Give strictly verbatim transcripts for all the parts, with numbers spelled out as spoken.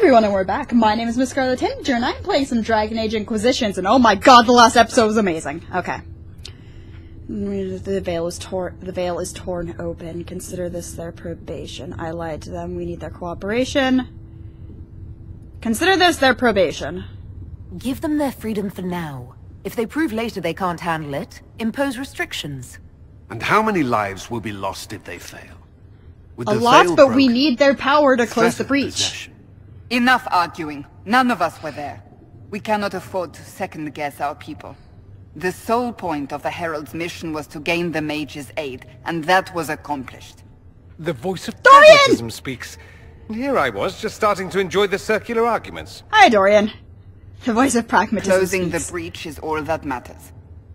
everyone, and we're back. My name is Miss Scarlet Tanager, and I'm playing some Dragon Age Inquisitions, and oh my god, the last episode was amazing. Okay. The veil is torn. The veil is torn open. Consider this their probation. I lied to them. We need their cooperation. Consider this their probation. Give them their freedom for now. If they prove later they can't handle it, impose restrictions. And how many lives will be lost if they fail? With A the lot, veil but we broken, need their power to close the threatened breach. possession. Enough arguing. None of us were there. We cannot afford to second-guess our people. The sole point of the Herald's mission was to gain the mage's aid, and that was accomplished. The voice of Dorian! pragmatism speaks. And here I was, just starting to enjoy the circular arguments. Hi, Dorian. The voice of pragmatism Closing speaks. the breach is all that matters.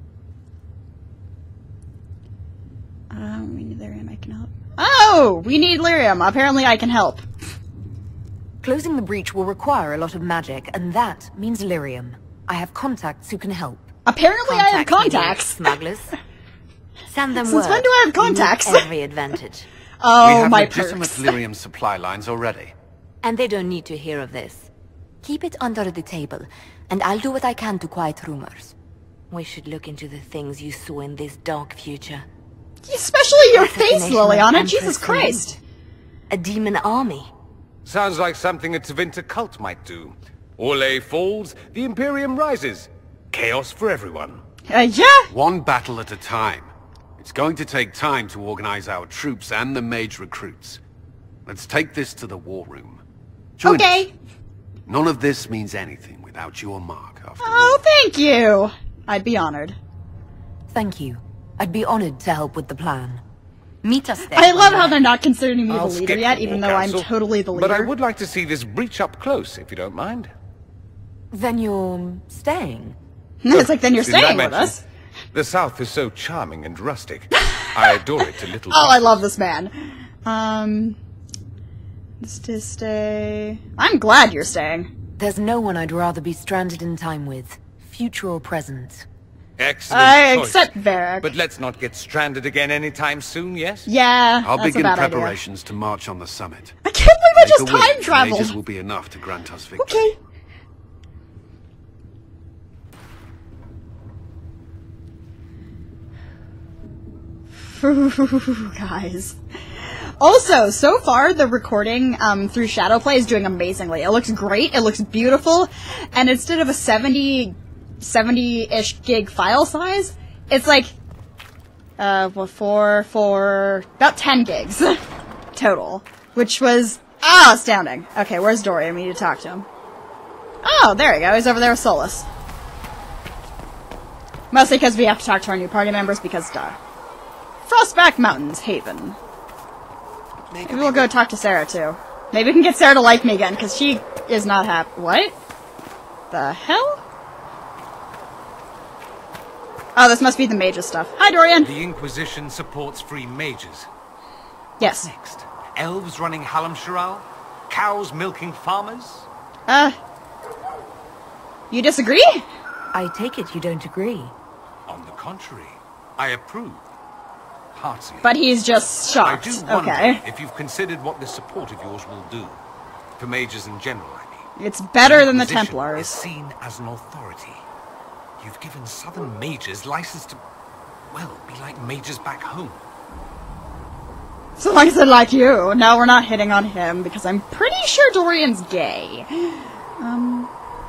Um, we need lyrium. I can help. Oh, we need lyrium. Apparently, I can help. Closing the breach will require a lot of magic, and that means lyrium. I have contacts who can help. Apparently, I have Contact contacts. Smugglers. Send them Since word. when do I have contacts? You need every advantage. Oh, we have my legitimate perks. lyrium supply lines already. And they don't need to hear of this. Keep it under the table, and I'll do what I can to quiet rumors. We should look into the things you saw in this dark future. Especially your face, Assassination of Liliana. Empress Jesus Celine. Christ. A demon army. Sounds like something a Tevinter cult might do. Orlais falls, the Imperium rises. Chaos for everyone. Uh, yeah. One battle at a time. It's going to take time to organize our troops and the mage recruits. Let's take this to the war room. Join Okay. us. None of this means anything without your mark, after Oh, all. thank you. I'd be honored. Thank you. I'd be honored to help with the plan. Meet us there. I love how they're not considering me I'll the leader skip yet, the even war though I'm council, totally the leader. But I would like to see this breach up close, if you don't mind. Then you're staying? It's like, then you're Didn't I staying with mention? us. The South is so charming and rustic. I adore it to little Oh, I pieces. love this man. Um, this to stay. I'm glad you're staying. There's no one I'd rather be stranded in time with, future or present. Excellent I choice. accept Varric. But let's not get stranded again anytime soon, yes? Yeah, I'll that's begin a bad preparations to march on the summit. idea. I can't believe I Make just a wish, time the traveled. mages will be enough to grant us victory. Okay. Guys. Also, so far, the recording um, through Shadowplay is doing amazingly. It looks great, it looks beautiful, and instead of a seventy, seventy-ish gig file size, it's like, uh, well, four, four, about ten gigs total, which was, ah, astounding. Okay, where's Dorian? We need to talk to him. Oh, there we go, he's over there with Solus. Mostly because we have to talk to our new party members, because, duh. Frostback Mountains, Haven. Maybe we'll go talk to Sarah, too. Maybe we can get Sarah to like me again, because she is not happy. What? The hell? Oh, this must be the mages stuff. Hi, Dorian! The Inquisition supports free mages. Yes. Next, elves running Halamsharal? Cows milking farmers? Uh... You disagree? I take it you don't agree. On the contrary, I approve. Heartily. But he's just I shocked. do wonder Okay. if you've considered what this support of yours will do. For mages in general, I mean. It's better than the Inquisition Templars. is seen as an authority. You've given southern mages license to, well, be like mages back home. So long as I like you. No, we're not hitting on him, because I'm pretty sure Dorian's gay. Um...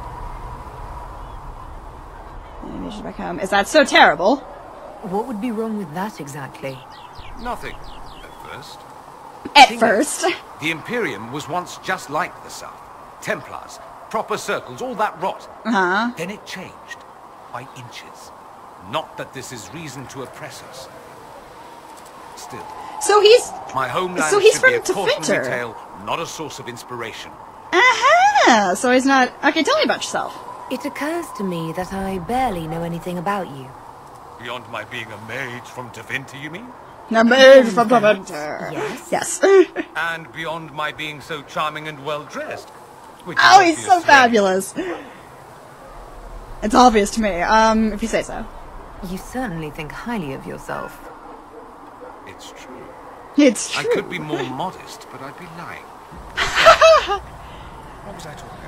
Mages back home. Is that so terrible? What would be wrong with that exactly? Nothing, at first. At Thing first. is, the Imperium was once just like the South. Templars, proper circles, all that rot. Uh-huh. Then it changed, by inches. Not that this is reason to oppress us. Still, So he's... my homeland So he's should be a from cautionary Tevinter. tale, not a source of inspiration. Aha! So he's not... Okay, tell me about yourself. It occurs to me that I barely know anything about you. Beyond my being a mage from Tevinter, you mean? No, mage from Tevinter. Yes. Yes. And beyond my being so charming and well-dressed. which is Oh, he's obvious so to me. fabulous. It's obvious to me, um, if you say so. You certainly think highly of yourself. It's true. It's I true. could be more modest, but I'd be lying. What was I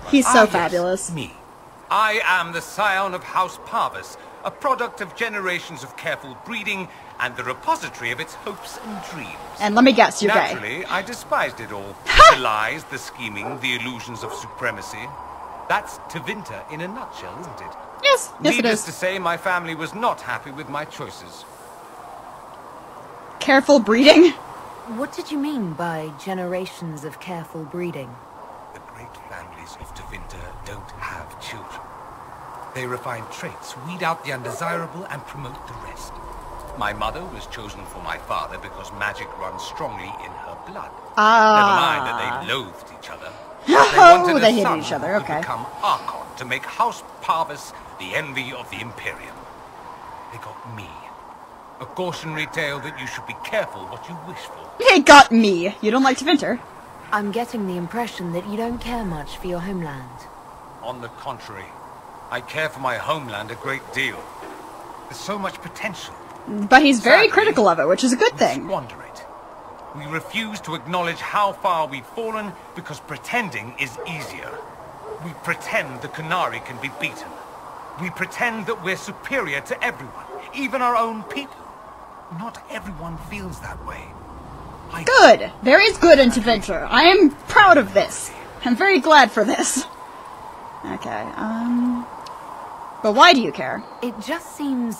He's so Ah, yes, fabulous. me. I am the scion of House Parvis, a product of generations of careful breeding and the repository of its hopes and dreams. And let me guess, you're gay. Naturally, I despised it all. The lies, the scheming, the illusions of supremacy. That's Tevinter in a nutshell, isn't it? Yes, yes it Needless is. to say, my family was not happy with my choices. Careful breeding? What did you mean by generations of careful breeding? The great families of Tevinter don't have children. They refine traits, weed out the undesirable, and promote the rest. My mother was chosen for my father because magic runs strongly in her blood. Ah. Never mind that they loathed each other. Oh, wanted a they hated son each other, who would okay. become Archon to make House Parvis the envy of the Imperium. They got me. A cautionary tale that you should be careful what you wish for. They got me. You don't like Tevinter? I'm getting the impression that you don't care much for your homeland. On the contrary, I care for my homeland a great deal. There's so much potential. But he's very Sadly, critical of it, which is a good We thing. squander it. We refuse to acknowledge how far we've fallen because pretending is easier. We pretend the Qunari can be beaten. We pretend that we're superior to everyone, even our own people. Not everyone feels that way. I Good. There is good in Tevinter. I am proud of this. I'm very glad for this. Okay, um... But why do you care? It just seems...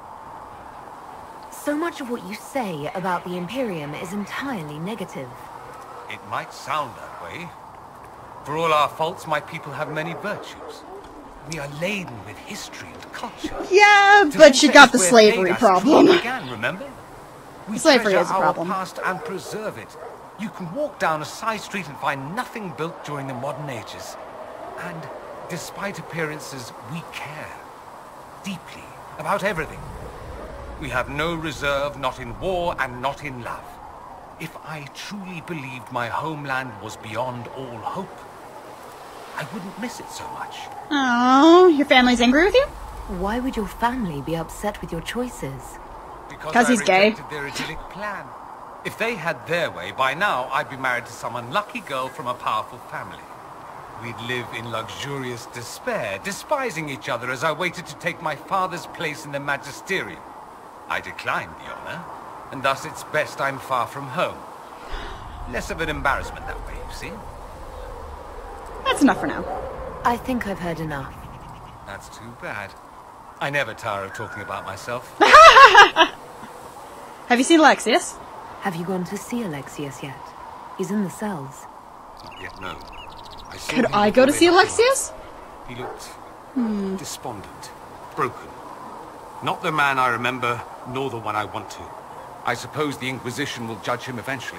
So much of what you say about the Imperium is entirely negative. It might sound that way. For all our faults, my people have many virtues. We are laden with history and culture. Yeah, but she Tevinter got is the where slavery Thedas problem. truly began, remember? We Slavery treasure is a our problem. past and preserve it. You can walk down a side street and find nothing built during the modern ages. And despite appearances, we care deeply about everything. We have no reserve, not in war and not in love. If I truly believed my homeland was beyond all hope, I wouldn't miss it so much. Oh, your family's angry with you? Why would your family be upset with your choices? Because 'Cause I he's gay. rejected their idyllic plan. If they had their way, by now I'd be married to some unlucky girl from a powerful family. We'd live in luxurious despair, despising each other as I waited to take my father's place in the magisterium. I declined the honor, and thus it's best I'm far from home. Less of an embarrassment that way, you see? That's enough for now. I think I've heard enough. That's too bad. I never tire of talking about myself. Have you seen Alexius? Have you gone to see Alexius yet? He's in the cells. Not yet, no. I saw Could him I go to before see they left. Alexius? He looked despondent, broken. Not the man I remember, nor the one I want to. I suppose the Inquisition will judge him eventually.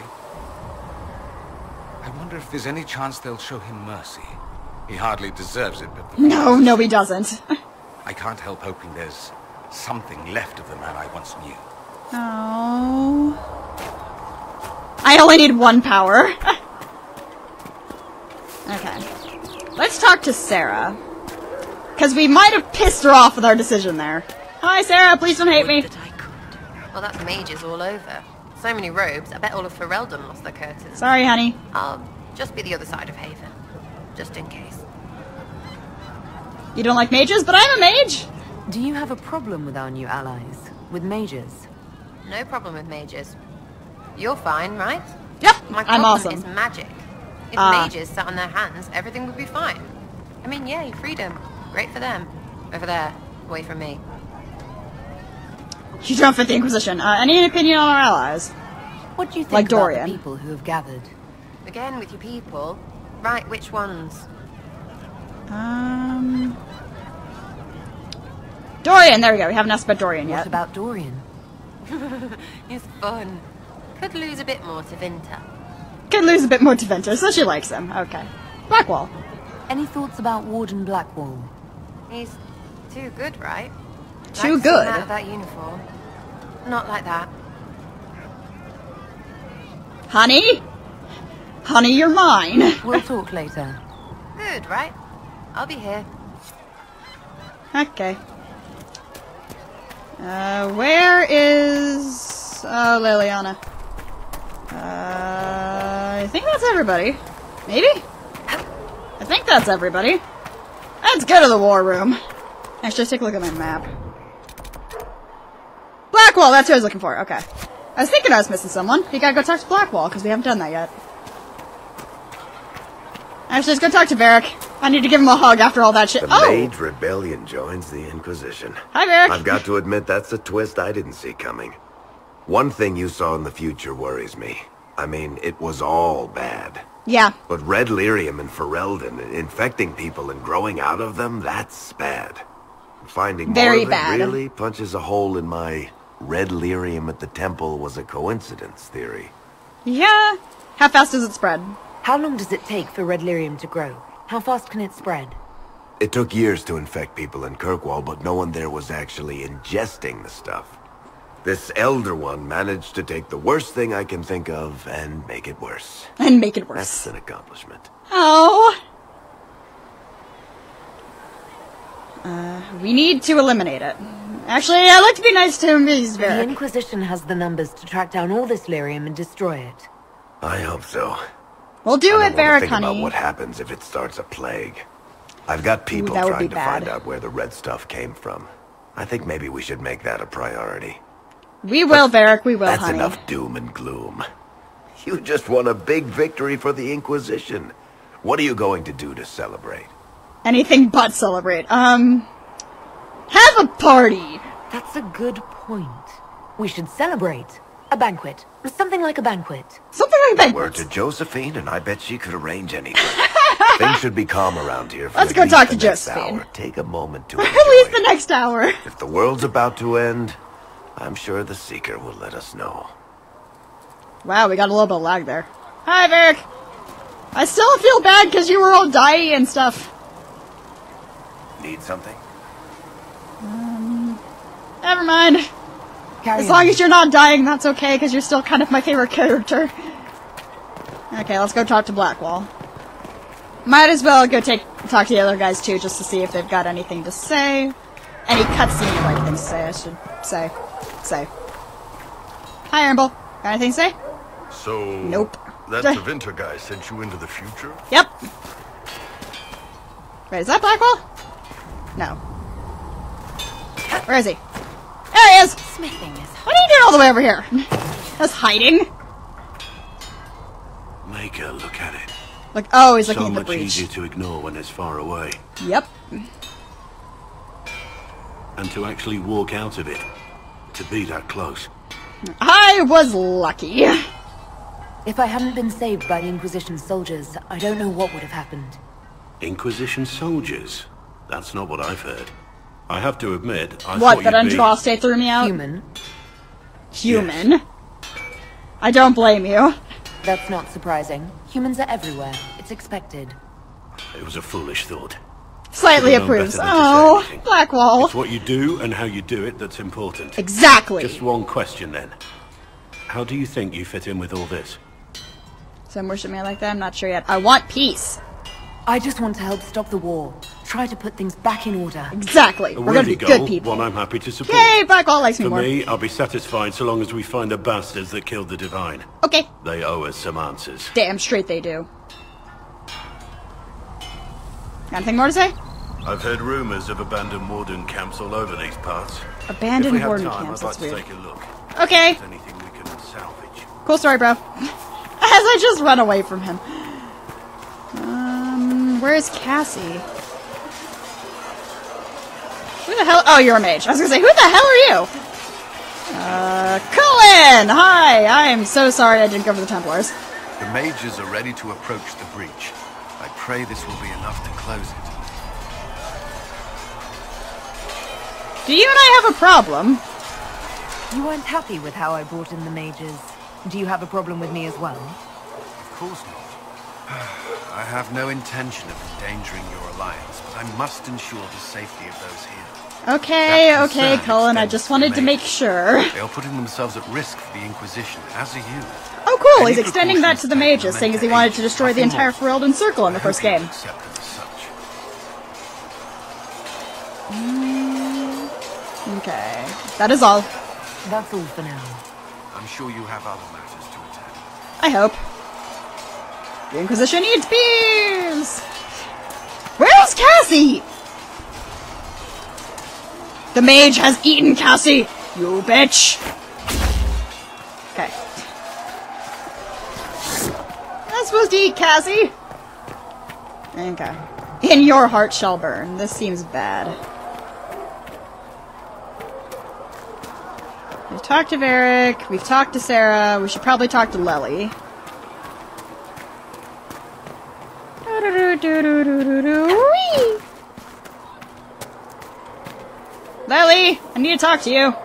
I wonder if there's any chance they'll show him mercy. He hardly deserves it, but... The No, no he doesn't. I can't help hoping there's something left of the man I once knew. Oh. I only need one power. Okay. Let's talk to Sarah. Because we might have pissed her off with our decision there. Hi, Sarah. Please don't hate me. That I could. Well, that's mages all over. So many robes, I bet all of Ferelden lost their curtains. Sorry, honey. I'll just be the other side of Haven. Just in case. You don't like mages, but I'm a mage. Do you have a problem with our new allies? With mages? No problem with mages. You're fine, right? Yep, My I'm problem awesome. is magic. If Ah. mages sat on their hands, everything would be fine. I mean, yay, freedom. Great for them. Over there, away from me. You don't fit the Inquisition. Uh, any opinion on our allies? What do you think Like about Dorian. the people who have gathered? Again, with your people. Right, which ones? Um... Dorian! There we go. We haven't asked about Dorian What yet. about Dorian? He's fun. Could lose a bit more to Vinter. Could lose a bit more to Ventus, so she likes him. Okay. Blackwall. Any thoughts about Warden Blackwall? He's too good, right? Too Like good? Out of that uniform. Not like that. Honey? Honey, you're mine. We'll talk later. Good, right? I'll be here. Okay. Uh, where is... Oh, Liliana. Uh, I think that's everybody. Maybe? I think that's everybody. Let's go to the war room. Actually, let's take a look at my map. Blackwall, that's who I was looking for. Okay. I was thinking I was missing someone. You gotta go talk to Blackwall, because we haven't done that yet. Actually, let's go talk to Varric. I need to give him a hug after all that shit. The Oh! Mage Rebellion joins the Inquisition. Hi, Varric. I've got to admit, that's a twist I didn't see coming. One thing you saw in the future worries me. I mean, it was all bad. Yeah. But Red Lyrium and Ferelden, infecting people and growing out of them, that's bad. Finding Very more of it bad. really punches a hole in my Red Lyrium at the temple was a coincidence theory. Yeah. How fast does it spread? How long does it take for Red Lyrium to grow? How fast can it spread? It took years to infect people in Kirkwall, but no one there was actually ingesting the stuff. This Elder One managed to take the worst thing I can think of and make it worse. And make it worse. That's an accomplishment. Oh. Uh, we need to eliminate it. Actually, I'd like to be nice to him. He's The Varric. Inquisition has the numbers to track down all this lyrium and destroy it. I hope so. We'll do I don't it, want to Varric, think about honey. what happens if it starts a plague. I've got people that would trying be to find bad. out where the red stuff came from. I think maybe we should make that a priority. We will, Varric. We will, That's honey. enough doom and gloom. You just won a big victory for the Inquisition. What are you going to do to celebrate? Anything but celebrate. Um, have a party. That's a good point. We should celebrate. A banquet. Something like a banquet. Something like Word that. to Josephine, and I bet she could arrange anything. Things should be calm around here for Let's at go least talk the to next Josephine. hour. Take a moment to At enjoy. least the next hour. If the world's about to end, I'm sure the Seeker will let us know. Wow, we got a little bit of lag there. Hi, Varric. I still feel bad because you were all dying and stuff. Need something? Never mind. Carry As long on. as you're not dying, that's okay, because you're still kind of my favorite character. Okay, let's go talk to Blackwall. Might as well go take talk to the other guys too, just to see if they've got anything to say. Any cutscene like things to say, I should say. Say. Hi, Earnble. Got anything to say? So... Nope. That Tevinter guy sent you into the future? Yep. Wait, is that Blackwall? No. Where is he? There he is! Smithing is... What are you doing all the way over here? That's hiding. Make a look at it. Look, oh, he's looking So at the much breach. easier to ignore when it's far away. Yep. And to actually walk out of it. To be that close. I was lucky. If I hadn't been saved by the Inquisition soldiers, I don't know what would have happened. Inquisition soldiers? That's not what I've heard. I have to admit, I What, thought that you'd be... Andraste threw me out? Human. Human. I don't blame you. That's not surprising. Humans are everywhere. It's expected. It was a foolish thought. Slightly Should've known approves. better than to say Oh, anything. Blackwall. It's what you do and how you do it that's important. Exactly. Just one question then. How do you think you fit in with all this? Some worship me like that? I'm not sure yet. I want peace. I just want to help stop the war. Try to put things back in order. Exactly. A We're gonna worthy be goal, good people. one I'm happy to support. Yay, Blackwall likes me For more. me, I'll be satisfied so long as we find the bastards that killed the Divine. Okay. They owe us some answers. Damn straight they do. Got anything more to say? I've heard rumors of abandoned warden camps all over these parts. Abandoned if we have warden time, camps, I'd like that's to weird. take a look. Okay. If there's anything we can salvage. Cool story, bro. As I just run away from him. Um, where's Cassie? Who the hell? Oh, you're a mage. I was gonna say, who the hell are you? Uh, Cullen! Hi! I am so sorry I didn't go for the Templars. The mages are ready to approach the breach. I pray this will be enough to close it. Do you and I have a problem? You weren't happy with how I brought in the mages. Do you have a problem with me as well? Of course not. I have no intention of endangering your alliance, but I must ensure the safety of those here. Okay, That okay, concern Cullen, I extends just to wanted the to make mages. sure. They are putting themselves at risk for the Inquisition, as are you. Oh, cool, Any he's extending that to the precautions taken mages, are saying meant as he to wanted aid to you, destroy the nothing entire more. Ferelden Circle in the I first hope you game. accept them as such. Okay, that is all. That's all for now. I'm sure you have other matters to attend. I hope. The Inquisition eats beers! Cassie! The mage has eaten Cassie! You bitch! Okay. I'm not supposed to eat Cassie! Okay. In your heart shall burn. This seems bad. We've talked to Varric, we've talked to Sarah, we should probably talk to Lely. Lely, I need to talk to you.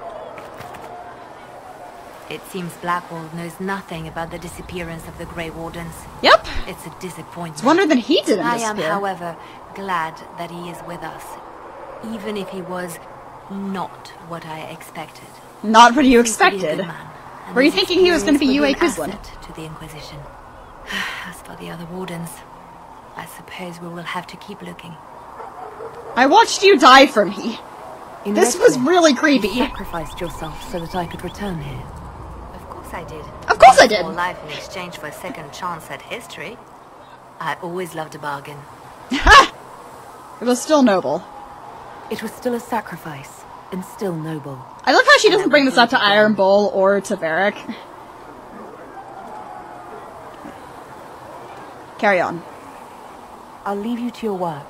It seems Blackwall knows nothing about the disappearance of the Grey Wardens. Yep. It's a disappointment. It's wonder that he didn't I disappear. am, however, glad that he is with us. Even if he was not what I expected. Not what you He seems to be a expected. good man, and Were you his thinking he was going to be Yue experience will Quislan? be an asset to the Inquisition. As for the other Wardens, I suppose we will have to keep looking. I watched you die for me. In This was Redcliffe, really You creepy. sacrificed yourself so that I could return here. Of course I did. Of course I did. More life in exchange for a second chance at history. I always loved a bargain. Ha! It was still noble. It was still a sacrifice, and still noble. I love how she doesn't bring this up to Iron Bull or to Varric. Carry on. I'll leave you to your work.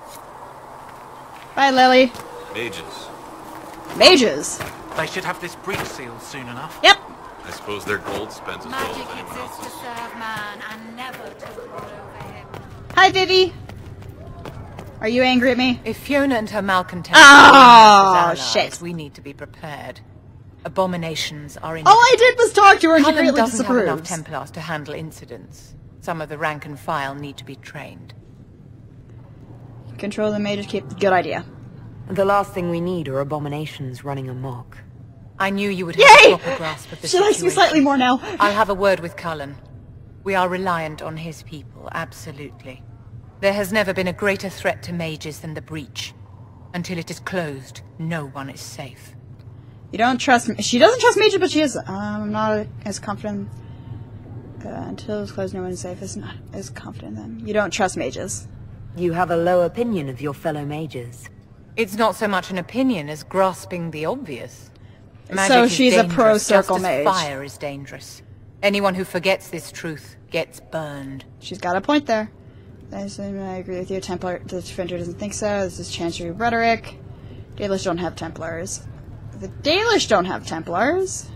Bye, Lily. Mages. Mages. They should have this breach sealed soon enough. Yep. I suppose their gold spent as well as Magic anyone exists to else's. serve man and never to rule over him. Hi, Vivi. Are you angry at me? If Fiona and her malcontents Oh, are allies, shit. we need to be prepared. Abominations are in. All I did was talk to her and she Cullen greatly doesn't have enough disapproves. Templars to handle incidents. Some of the rank and file need to be trained. Control the mages, keep. Good idea. The last thing we need are abominations running amok. I knew you would Yay! have a proper grasp of the She likes me situation. slightly more now. I'll have a word with Cullen. We are reliant on his people, absolutely. There has never been a greater threat to mages than the breach. Until it is closed, no one is safe. You don't trust me. She doesn't trust mages, but she is. Um, I'm not as confident. Uh, until it's closed, no one is safe. Is not as confident in them. You don't trust mages. You have a low opinion of your fellow mages. It's not so much an opinion as grasping the obvious. Magic So is she's a dangerous, pro-circle just as mage. fire is dangerous. Anyone who forgets this truth gets burned. She's got a point there. I assume I agree with you. Templar, the Defender doesn't think so. This is Chancery rhetoric. Dalish don't have Templars. The Dalish don't have Templars.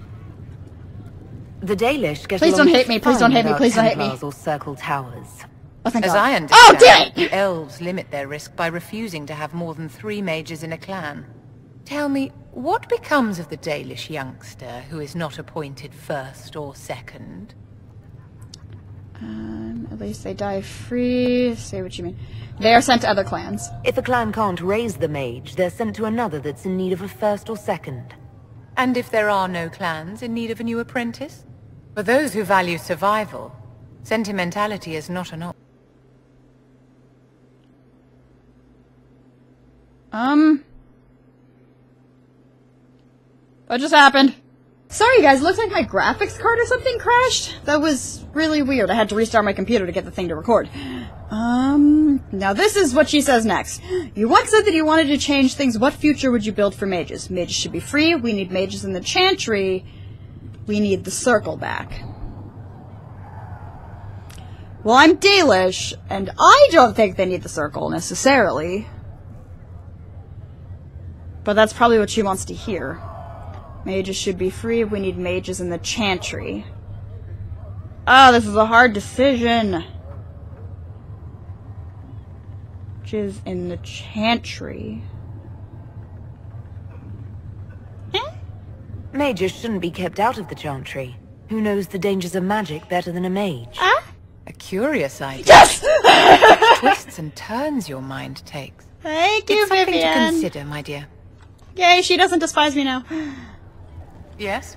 The Dalish get Please along don't hate just me, please fine don't hate me, without please don't hate me. Templars or circle towers. Oh, thank As God. I understand, Oh, damn it! the elves limit their risk by refusing to have more than three mages in a clan. Tell me, what becomes of the Dalish youngster who is not appointed first or second? Um, at least they die free. Say what you mean. They are sent to other clans. If a clan can't raise the mage, they're sent to another that's in need of a first or second. And if there are no clans in need of a new apprentice? For those who value survival, sentimentality is not an option. Um... What just happened? Sorry guys, looks like my graphics card or something crashed. That was really weird. I had to restart my computer to get the thing to record. Um, now this is what she says next. You once said that you wanted to change things. What future would you build for mages? Mages should be free. We need mages in the Chantry. We need the circle back. Well, I'm Dalish, and I don't think they need the circle necessarily. But that's probably what she wants to hear. Mages should be free. We need mages in the Chantry. Oh, this is a hard decision. Which is in the Chantry. Eh? Mages shouldn't be kept out of the Chantry. Who knows the dangers of magic better than a mage? Ah? A curious idea. Yes! Twists and turns your mind takes. Thank you, It's something to Vivian. consider, my dear. Yay, she doesn't despise me now. Yes?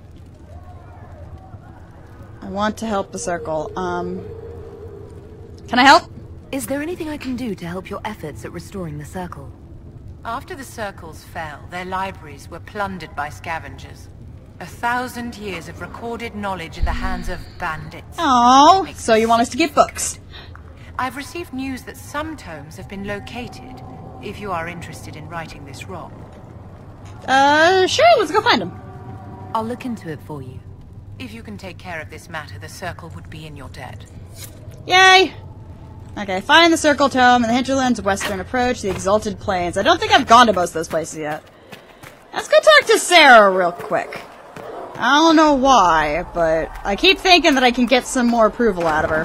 I want to help the circle. Um, can I help? Is there anything I can do to help your efforts at restoring the circle? After the circles fell, their libraries were plundered by scavengers. A thousand years of recorded knowledge in the hands of bandits. Oh, so you want us to get books? I've received news that some tomes have been located, if you are interested in righting this wrong. Uh, sure, let's go find them. I'll look into it for you. If you can take care of this matter, the Circle would be in your debt. Yay! Okay, find the Circle Tome in the hinterlands, western approach, the Exalted Plains. I don't think I've gone to most of those places yet. Let's go talk to Sarah real quick. I don't know why, but I keep thinking that I can get some more approval out of her.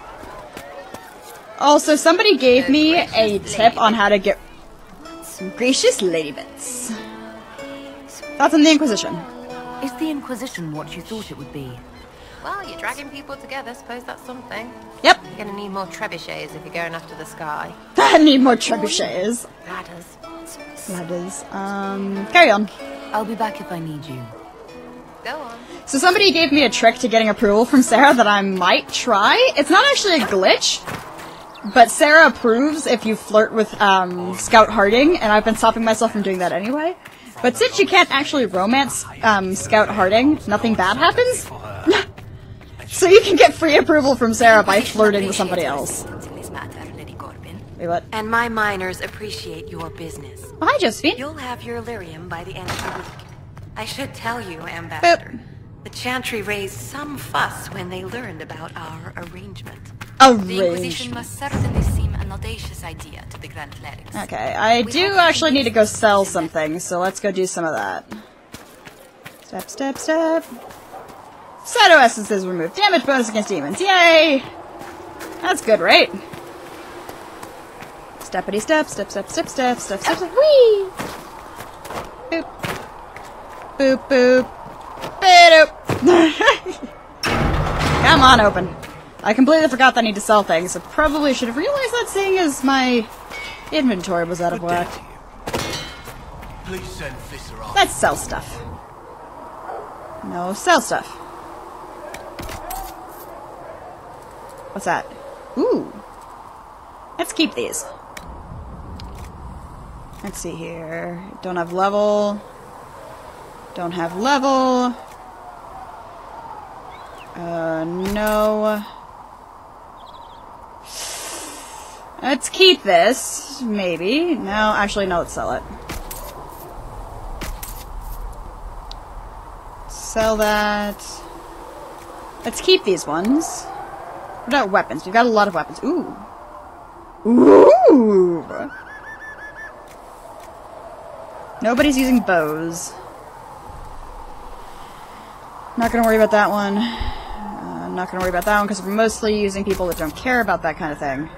Also, somebody gave me a tip on how to get some gracious lady bits. That's in the Inquisition. Is the Inquisition what you thought it would be? Well, you're dragging people together. Suppose that's something. Yep. You're gonna need more trebuchets if you're going after the sky. I need more trebuchets. Ladders. Ladders. Um, carry on. I'll be back if I need you. Go on. So somebody gave me a trick to getting approval from Sarah that I might try. It's not actually a glitch, but Sarah approves if you flirt with um, Scout Harding, and I've been stopping myself from doing that anyway. But since you can't actually romance um, Scout Harding, nothing bad happens. So you can get free approval from Sarah by flirting with somebody else. Wait, what? And my miners appreciate your business. Oh, hi, Josephine. You'll have your lyrium by the end of the week. I should tell you, Ambassador, Boop. the Chantry raised some fuss when they learned about our arrangement. Arrangement. The Inquisition must certainly seem an audacious idea to the Grand Clerics. Okay, I We do actually need to go sell something, so let's go do some of that. Step, step, step. Shadow essences remove damage bonus against demons. Yay! That's good, right? Steppity step, step, step, step, step, step, step, step, whee! Boop. Boop, boop. Boop. Come on, open. I completely forgot that I need to sell things, so probably should have realized that seeing as my inventory was out of whack. Please send Visser off. Let's sell stuff. No, sell stuff. What's that? Ooh. Let's keep these. Let's see here. Don't have level. Don't have level. Uh, no. Let's keep this. Maybe. No, actually, no, let's sell it. Sell that. Let's keep these ones. What about weapons? We've got a lot of weapons. Ooh. Ooh! Nobody's using bows. Not gonna worry about that one. Uh, not gonna worry about that one because we're mostly using people that don't care about that kind of thing.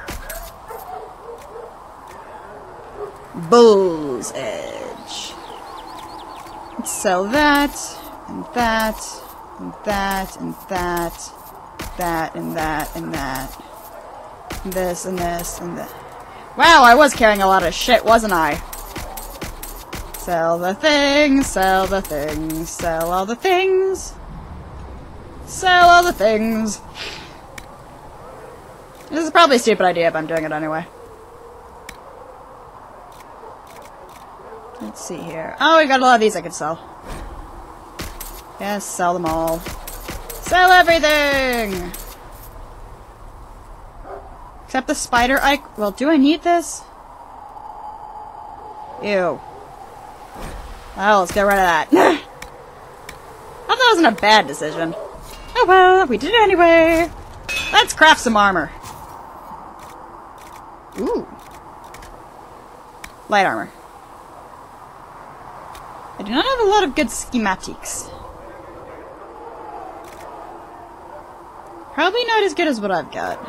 Bull's Edge. Let's sell that, and that, and that, and that, that, and that, and that. And this, and this, and that. Wow, I was carrying a lot of shit, wasn't I? Sell the things, sell the things, sell all the things. Sell all the things. This is probably a stupid idea, but I'm doing it anyway. Let's see here. Oh, we got a lot of these I could sell. Yes, sell them all. Sell everything! Except the spider eye. Well, do I need this? Ew. Oh, let's get rid of that. I thought that wasn't a bad decision. Oh well, we did it anyway. Let's craft some armor. Ooh. Light armor. I do not have a lot of good schematics. Probably not as good as what I've got.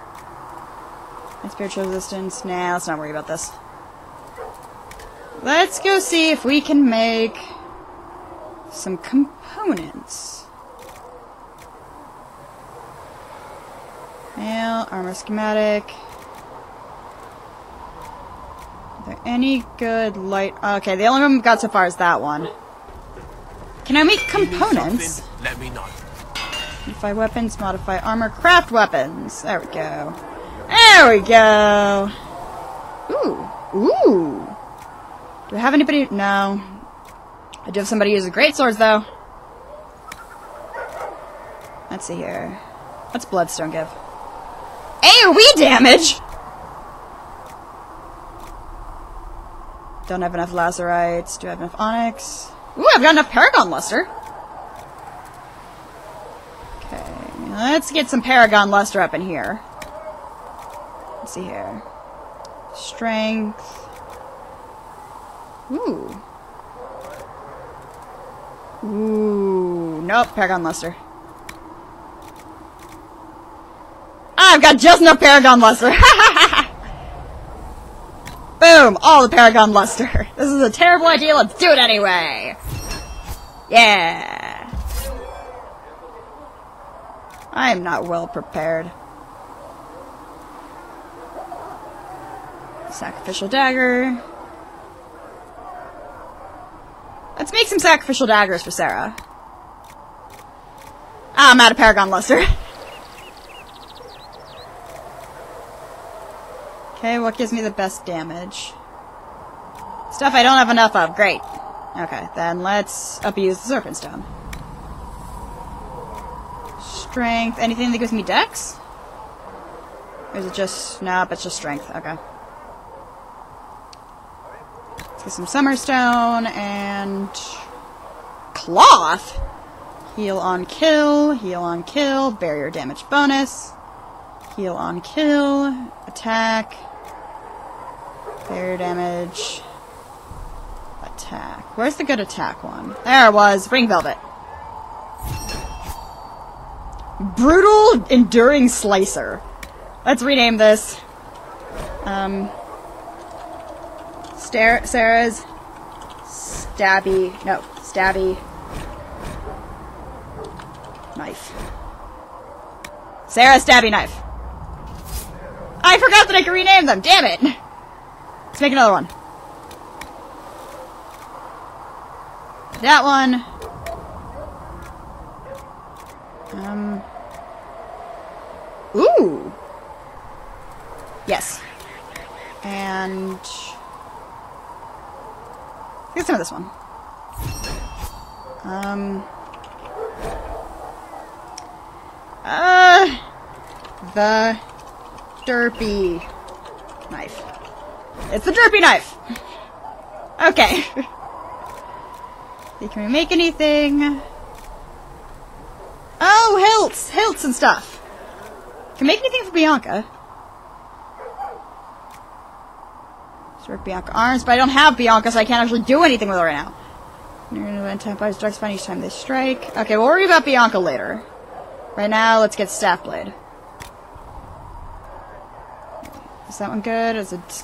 My spiritual resistance. Nah, let's not worry about this. Let's go see if we can make some components. Mail, armor schematic. Are there any good light? Okay, the only one we've got so far is that one. Can I make components? Let me know. Modify weapons, modify armor, craft weapons. There we go. There we go. Ooh, ooh. Do I have anybody? No. I do have somebody using great swords, though. Let's see here. What's Bloodstone give? AoE damage? Don't have enough lazarites. Do I have enough onyx? Ooh, I've got enough paragon luster. Okay, let's get some paragon luster up in here. Let's see here. Strength. Ooh. Ooh. Nope, paragon luster. I've got just enough paragon luster. Boom! All the paragon luster. This is a terrible idea. Let's do it anyway. Yeah. I am not well prepared. Sacrificial dagger. Let's make some sacrificial daggers for Sarah. Ah, I'm out of paragon luster. Okay, what gives me the best damage? Stuff I don't have enough of. Great. Okay, then let's abuse the Serpent Stone. Strength. Anything that gives me dex? Or is it just... Nope, it's just strength. Okay. Let's get some Summerstone and... Cloth? Heal on kill, heal on kill, barrier damage bonus. Heal on kill, attack, barrier damage, attack. Where's the good attack one? There it was, Ring Velvet. Brutal Enduring Slicer. Let's rename this. Um, Star Sarah's Stabby, no, Stabby Knife. Sarah's Stabby Knife. I forgot that I could rename them, damn it! Let's make another one. That one. Um. Ooh! Yes. And... Get some of this one. Um... Uh... The... Derpy knife. It's the derpy knife! Okay. Can we make anything? Oh, hilts! Hilts and stuff! Can we make anything for Bianca? Sort Bianca arms, but I don't have Bianca, so I can't actually do anything with her right now. Vampires strikes fine each time they strike. Okay, we'll worry about Bianca later. Right now, let's get Staff Blade. Is that one good? Is it...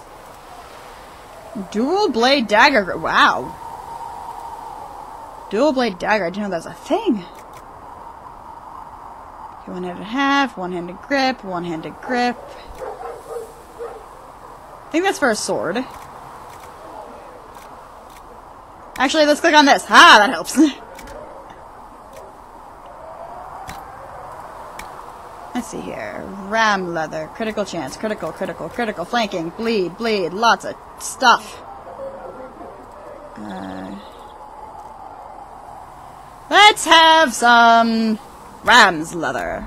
Dual Blade Dagger. Wow. Dual Blade Dagger. I didn't know that was a thing. Okay, one-handed half, one-handed grip, one-handed grip. I think that's for a sword. Actually, let's click on this. Ah, that helps. Let's see here. Ram leather. Critical chance. Critical, critical, critical. Flanking. Bleed, bleed. Lots of stuff. Uh, let's have some ram's leather.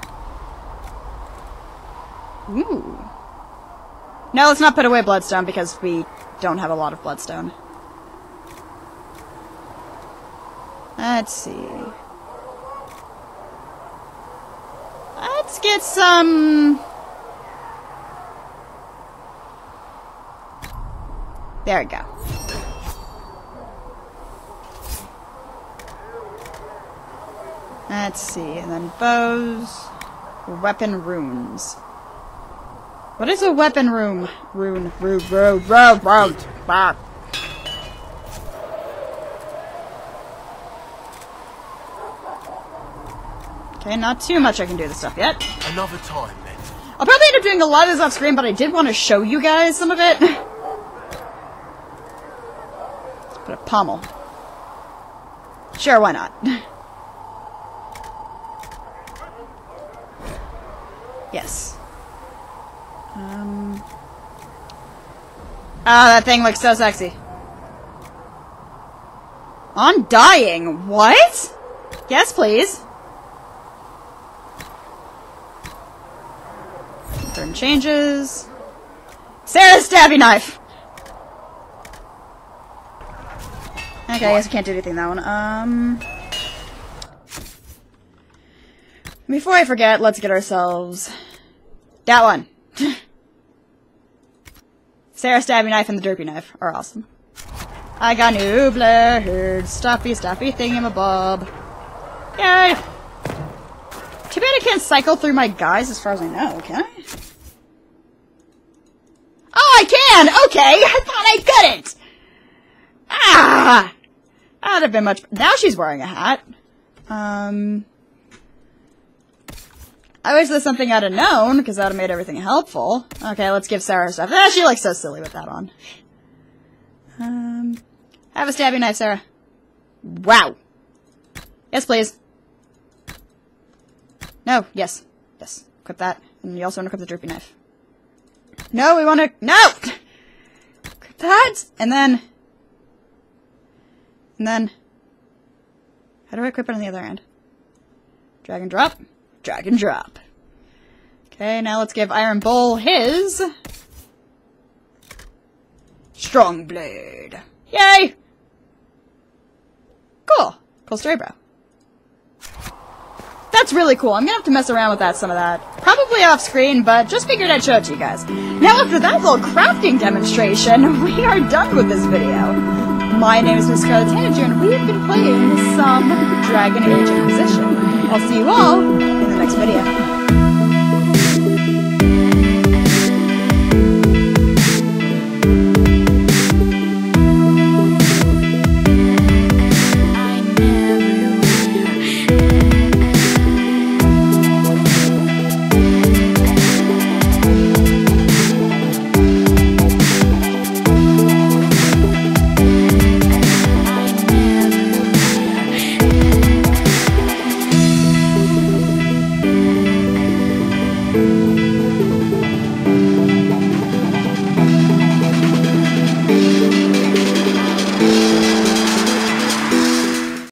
Ooh. No, let's not put away bloodstone because we don't have a lot of bloodstone. Let's see. Let's get some... There we go. Let's see, and then bows, weapon runes. What is a weapon room? Rune, rune, rune, rune, rune, rune. Okay, not too much I can do this stuff yet. Another time, then. I'll probably end up doing a lot of this off screen, but I did want to show you guys some of it. Let's put a pommel. Sure, why not? Yes. Um. Ah, that thing looks so sexy. Undying? What? Yes, please. Iron changes. Sarah's stabby knife! Okay, I guess I can't do anything that one. Um... Before I forget, let's get ourselves... that one! Sarah's stabby knife and the derpy knife are awesome. I got new blade, stuffy, stuffy thingamabob. Yay! Too bad I can't cycle through my guys as far as I know, can I? Oh, I can! Okay! I thought I couldn't! Ah! That'd have been much... Now she's wearing a hat. Um... I wish there's something I'd have known, because that would have made everything helpful. Okay, let's give Sarah stuff. Ah, she looks so silly with that on. Um... Have a stabby knife, Sarah. Wow! Yes, please. No, yes. Yes. Equip that. And you also want to equip the droopy knife. No, we want to... No! Equip that! And then... And then... How do I equip it on the other end? Drag and drop. Drag and drop. Okay, now let's give Iron Bull his... Strong Blade. Yay! Cool. Cool story, bro. That's really cool. I'm gonna have to mess around with that, some of that. Probably off screen, but just figured I'd show it to you guys. Now after that little crafting demonstration, we are done with this video. My name is Miss Scarlet Tanager, and we have been playing some Dragon Age Inquisition. I'll see you all in the next video.